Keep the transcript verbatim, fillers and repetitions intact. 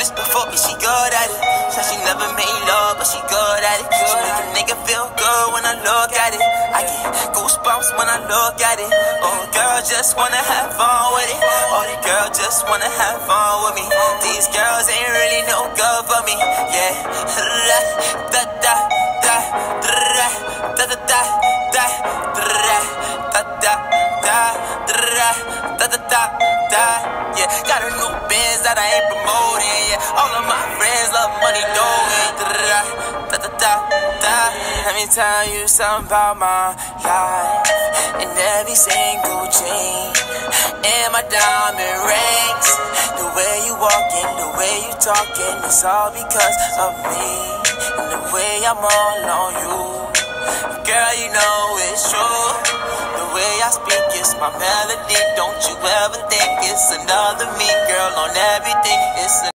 this before, but she good at it. Said she never made love, but she good at it. She make a nigga feel good when I look at it. I get goosebumps when I look at it. Oh, girl just wanna have fun with it. Oh, the girl just wanna have fun with me. These girls ain't really no good for me. Yeah. Da da da da da da da da da da da da da da da. Yeah, got a new Benz that I ain't promoting. Yeah, all of my friends love money, doing. Da da da da. Let me tell you something about my life. And every single chain and my diamond rings. The way you walking, the way you talking, it's all because of me. And the way I'm all on you, girl, you know it's true. The way I speak is my melody. Don't you ever think it's another me, girl, on everything. It's